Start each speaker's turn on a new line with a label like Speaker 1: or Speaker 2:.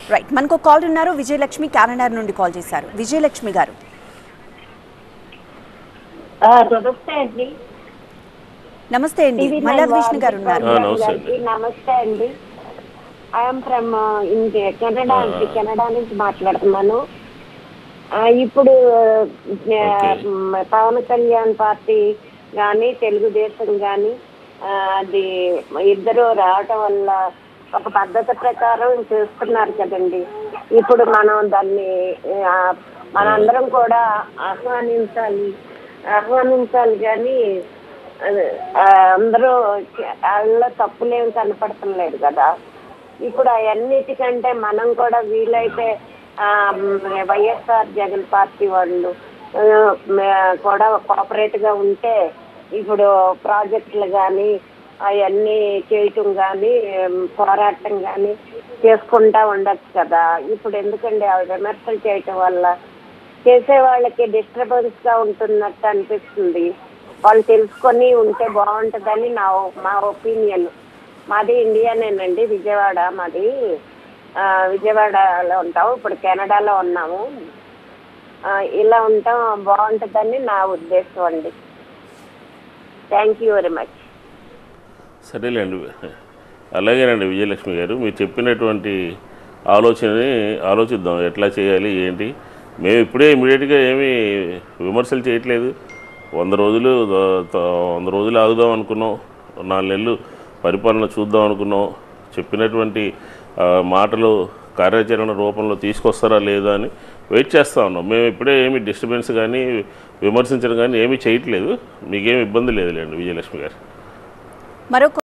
Speaker 1: Right, మనకు call ఉన్నారు. విజయలక్ష్మి కారణార్ నుండి కాల్ చేశారు. విజయలక్ష్మి గారు
Speaker 2: నమస్తే అండి.
Speaker 1: నమస్తే అండి. మల్లాకృష్ణ గారు ఉన్నారు.
Speaker 2: నమస్తే అండి. ఐఎమ్ ఫ్రమ్ కెనడా అండి. కెనడా నుంచి మాట్లాడుతున్నాను. ఇప్పుడు పవన్ కళ్యాణ్ పార్టీ కానీ తెలుగుదేశం కానీ అది ఇద్దరు రావటం వల్ల ఒక పద్ధతి ప్రకారం చేస్తున్నారు కదండి. ఇప్పుడు మనం దాన్ని మనందరం కూడా ఆహ్వానించాలి కానీ అందరూ వాళ్ళలో తప్పులేం కనపడటం కదా. ఇప్పుడు అవన్నిటికంటే మనం కూడా వీలైతే వైఎస్ఆర్ జగన్ పార్టీ వాళ్ళు కూడా కోఆపరేట్ గా ఉంటే ఇప్పుడు ప్రాజెక్టులు కానీ అవన్నీ చేయటం కానీ పోరాటం కానీ చేసుకుంటా ఉండొచ్చు కదా. ఇప్పుడు ఎందుకండి విమర్శలు చేయటం వల్ల చేసే వాళ్ళకి డిస్టర్బెన్స్ గా ఉంటున్నట్టు అనిపిస్తుంది. వాళ్ళు తెలుసుకొని ఉంటే బాగుంటుందని మా ఒపీనియన్. మాది ఇండియానేనండి, విజయవాడ. మాది విజయవాడలో ఉంటాము, ఇప్పుడు కెనడాలో ఉన్నాము. ఇలా ఉంటాం బాగుంటుందని నా ఉద్దేశం అండి. Thank you very much.
Speaker 3: సరేలేండి, అలాగేనండి విజయలక్ష్మి గారు, మీరు చెప్పినటువంటి ఆలోచనని ఆలోచిద్దాం, ఎట్లా చేయాలి ఏంటి. మేము ఇప్పుడే ఇమీడియట్గా ఏమీ విమర్శలు చేయట్లేదు. 100 రోజులు ఆగుదాం అనుకున్నాం, 4 నెలలు పరిపాలన చూద్దాం అనుకున్నాం. చెప్పినటువంటి మాటలు కార్యాచరణ రూపంలో తీసుకొస్తారా లేదా అని వెయిట్ చేస్తూ ఉన్నాం. మేము ఇప్పుడే ఏమి డిస్టర్బెన్స్ కానీ విమర్శించడం కానీ ఏమీ చేయట్లేదు. మీకేమి ఇబ్బంది లేదులేండి విజయలక్ష్మి గారు.
Speaker 1: మరొక